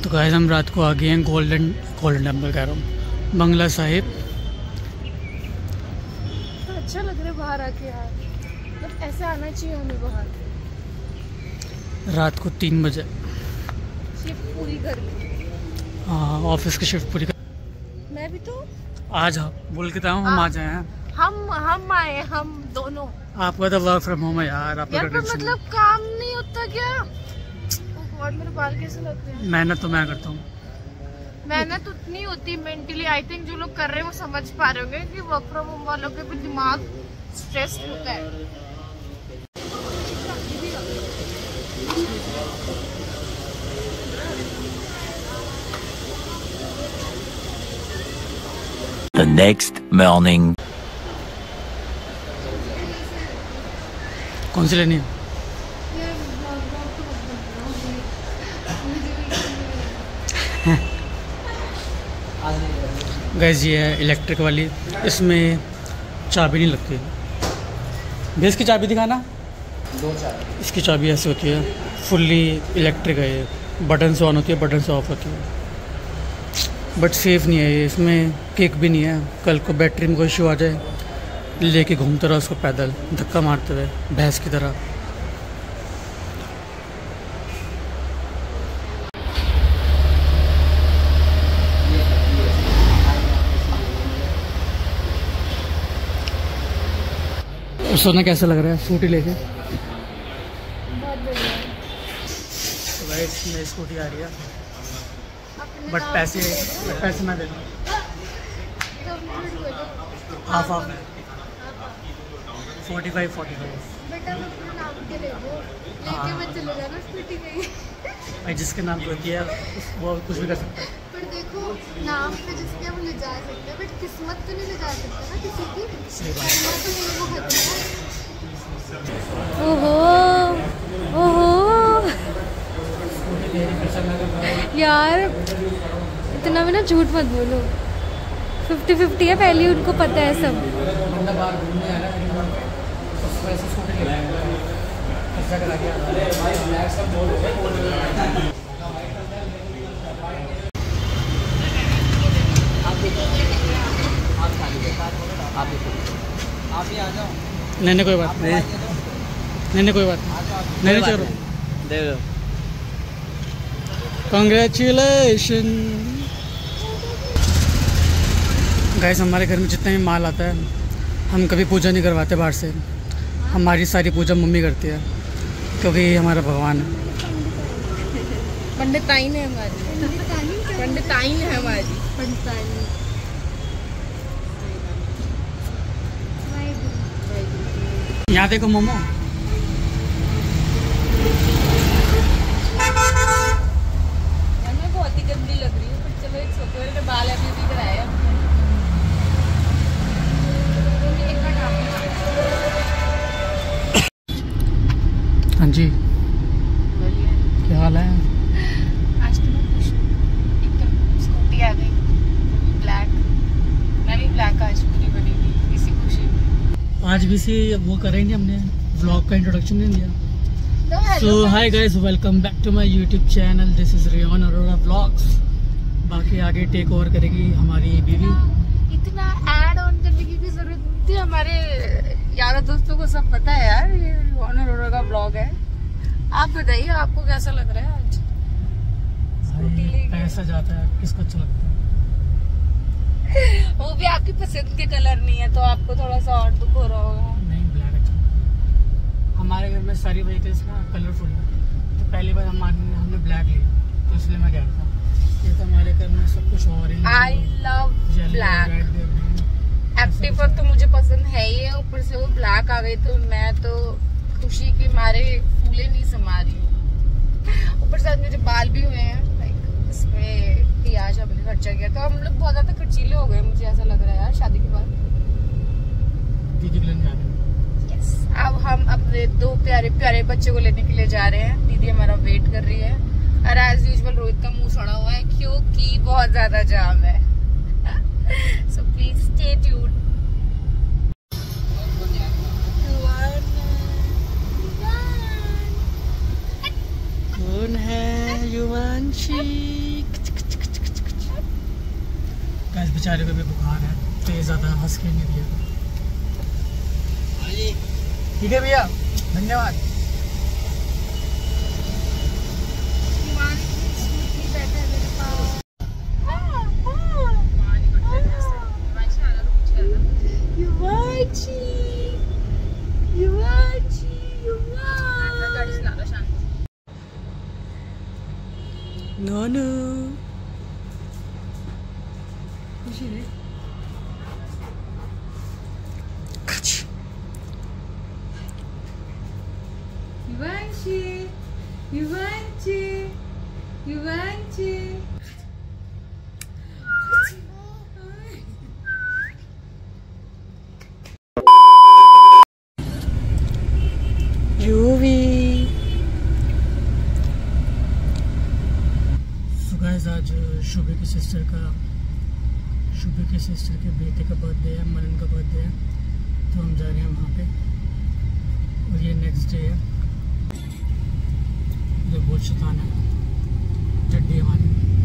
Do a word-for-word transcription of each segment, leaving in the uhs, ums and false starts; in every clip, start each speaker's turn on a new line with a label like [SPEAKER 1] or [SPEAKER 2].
[SPEAKER 1] तो गाइस हम रात को आ गए हैं गोल्डन गोल्डन टेम्पल कह रहा हूँ, बंगला साहिब।
[SPEAKER 2] तो अच्छा लग रहा है बाहर आके यार, मतलब ऐसे आना चाहिए हमें बाहर।
[SPEAKER 1] रात को तीन बजे
[SPEAKER 2] शिफ्ट पूरी कर ली।
[SPEAKER 1] हाँ, ऑफिस की शिफ्ट पूरी कर।
[SPEAKER 2] मैं भी तो
[SPEAKER 1] आज आप बोल के था हम आ जाए हैं।
[SPEAKER 2] हम हम आए हम दोनों।
[SPEAKER 1] आपका तो वर्क फ्रॉम होम है यार, आपका
[SPEAKER 2] यार मतलब काम नहीं होता क्या? और मेरे बाल कैसे लगते हैं?
[SPEAKER 1] मेहनत तो मैं करता हूँ।
[SPEAKER 2] मेहनत उतनी होती मेंटली, आई थिंक जो लोग कर रहे हैं वो समझ पा रहे होंगे कि वर्क फ्रॉम होम वालों के भी दिमाग स्ट्रेस होता है।
[SPEAKER 3] The next morning.
[SPEAKER 1] कौन सी लेनी है? गैस ये है इलेक्ट्रिक वाली, इसमें चाबी नहीं लगती। गैस की चाबी दिखाना। दो चाबी। इसकी चाबी ऐसे होती है, फुल्ली इलेक्ट्रिक है ये, बटन से ऑन होती है, बटन से ऑफ होती है। बट सेफ़ नहीं है ये, इसमें किक भी नहीं है। कल को बैटरी में कोई इशू आ जाए, लेके घूमते रहो उसको पैदल, धक्का मारते हुए भैंस की तरह। सोना कैसा लग रहा है स्कूटी लेके?
[SPEAKER 2] बहुत बढ़िया।
[SPEAKER 1] तो गाइस मेरी स्कूटी आ रही है, बट पैसे पैसे मैं दे दूँ। Half half forty five forty five.
[SPEAKER 2] बेटा मैं अपने नाम के ले दो, लेके मैं चले जाना स्कूटी में।
[SPEAKER 1] भाई जिसके नाम पे होती है वो कुछ भी कर सकता है।
[SPEAKER 2] पर देखो नाम पे जिसके हम ले जा सकते हैं, बट किस्मत तो नहीं ले जा सकते ना किसी की।
[SPEAKER 1] सही बात।
[SPEAKER 2] किस्मत तो नहीं वो खत्म है। ओहो ओहो यार, इतना भी ना झूठ मत बोलो। फिफ्टी फिफ्टी है, पहले उनको पता है सब।
[SPEAKER 1] बंदा बाहर घूमने आ रहा है, उसको ऐसे स्कूटी ले आएगा, खर्चा करा के आ रहा है। भाई ब्लैक सब बोल हो गए, बोल हो गए। आप ही आ जाओ। नहीं नहीं कोई बात नहीं, नहीं नहीं कोई बात नहीं, नहीं चलो दे दो। कांग्रेचुलेशन गाइस, हमारे घर में जितना भी माल आता है हम कभी पूजा नहीं करवाते बाहर से। हमारी सारी पूजा मम्मी करती है, क्योंकि हमारा भगवान है।
[SPEAKER 2] पंडिताइन है हमारी, पंडिताइन है हमारी, पंडिताइन।
[SPEAKER 1] यहाँ देखो मोमो।
[SPEAKER 2] यार मैं बहुत ही गंदी लग रही हूँ, पर चलो एक सोचो, मेरे बाल अभी भी कराए।
[SPEAKER 1] हाँ जी, क्या हाल है?
[SPEAKER 2] आज तो मैं खुश हूँ, एक तो स्कूटी आ गई ब्लैक, मैं भी ब्लैक आज पूरी बनेगी इसी खुशी में।
[SPEAKER 1] आज भी से वो करेंगे, हमने व्लॉग का इंट्रोडक्शन नहीं दिया। So hi guys, welcome back to my YouTube channel, this is Rayan Arora vlogs. बाकी आगे टेक ओवर करेगी हमारी बीवी।
[SPEAKER 2] इतना ऐड ऑन करने की जरूरत नहीं थी, हमारे यारों दोस्तों को सब पता है यार, ये रेयन अरोड़ा का व्लॉग है। आप बताइए आपको कैसा लग रहा है आज? स्कूटी लेके
[SPEAKER 1] पैसा जाता है, किसको अच्छा लगता है?
[SPEAKER 2] वो भी आपकी पसंद के कलर नहीं है, तो आपको थोड़ा सा और दुख हो रहा होगा।
[SPEAKER 1] नहीं, ब्लैक अच्छा। हमारे घर में सारी व्हीकल्स ना कलरफुल है, तो पहली बार हम हमने ब्लैक लिया, तो इसलिए मैं गया था। ये तो हमारे घर में सब कुछ orange,
[SPEAKER 2] I love black. Activa तो मुझे पसंद है ही है, ऊपर से वो ब्लैक आ गई तो मैं तो खुशी के मारे फूले नहीं समा रही हूँ। ऊपर से मुझे बाल भी हुए हैं, लाइक इसमें भी आज हमने खर्चा किया, तो हम लोग बहुत ज्यादा खर्चीले हो गए, मुझे ऐसा लग रहा है यार शादी के बाद।
[SPEAKER 1] दीदी के लिए जा रहे हैं।
[SPEAKER 2] यस, अब हम अपने दो प्यारे प्यारे बच्चों को लेने के लिए जा रहे हैं। दीदी हमारा वेट कर रही है, और एज यूजुअल रोहित का मुंह सड़ा हुआ है क्योंकि बहुत ज्यादा जाम है। So please stay tuned.
[SPEAKER 1] कौन है युवांशी? इस बेचारे को भी बुखार है तो ये ज़्यादा हंस के नहीं दिया। ठीक है भैया, धन्यवाद। No, no. खुशी रे।
[SPEAKER 2] युवांशी, युवांशी, युवांशी।
[SPEAKER 1] यूवी। आज शुभी की सिस्टर का शुभी की सिस्टर के बेटे का बर्थडे है, मनन का बर्थडे है, तो हम जा रहे हैं वहाँ पे। और ये नेक्स्ट डे है। ये बहुत शैतान है, चड्डी हमारी।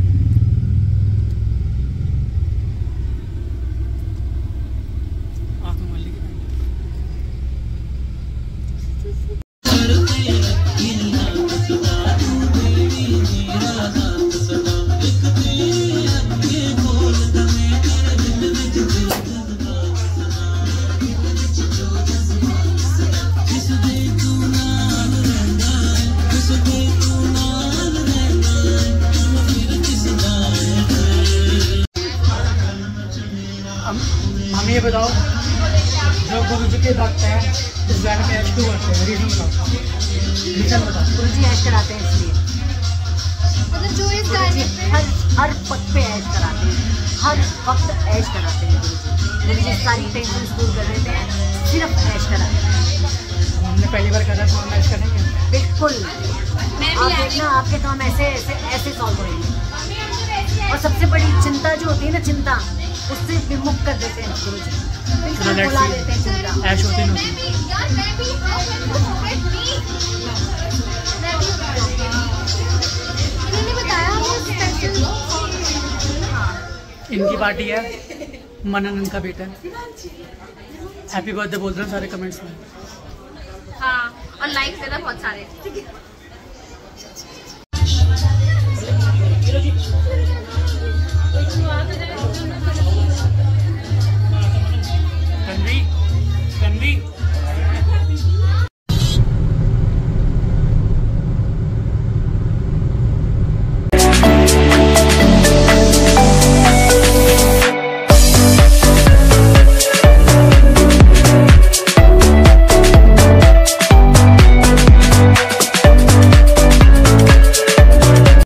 [SPEAKER 1] आँखों वाली की हम ये बताओ, जो गुरु जी के भक्त हैं इस गाने में ऐश क्यों करते हैं? रीजन बताओ, रीजन बताओ।
[SPEAKER 4] गुरु जी ऐश कराते हैं इसलिए,
[SPEAKER 2] मतलब जो इस गाने
[SPEAKER 4] हर हर वक्त पे ऐश कराते हैं, हर वक्त ऐश कराते हैं गुरु जी। गुरु जी सारी टेंशन दूर कर देते हैं, सिर्फ ऐश कराते हैं।
[SPEAKER 1] हमने पहली बार करा तो हम ऐश करेंगे
[SPEAKER 4] बिल्कुल।
[SPEAKER 2] मैं
[SPEAKER 4] आप देखना, आपके काम ऐसे ऐसे ऐसे सॉल्व होंगे। और सबसे बड़ी चिंता जो होती है ना, चिंता उससे विमुक्त कर देते हैं गुरु जी, बिल्कुल बुला देते हैं चिंता।
[SPEAKER 1] ऐश होती नहीं होती।
[SPEAKER 2] यार मैं भी इन्होंने बताया हमें स्पेशल।
[SPEAKER 1] इनकी पार्टी है, मनन इनका बेटा है। हैप्पी बर्थडे बोल रहे हैं सारे कमेंट्स में।
[SPEAKER 2] हाँ, और लाइक देना बहुत सारे।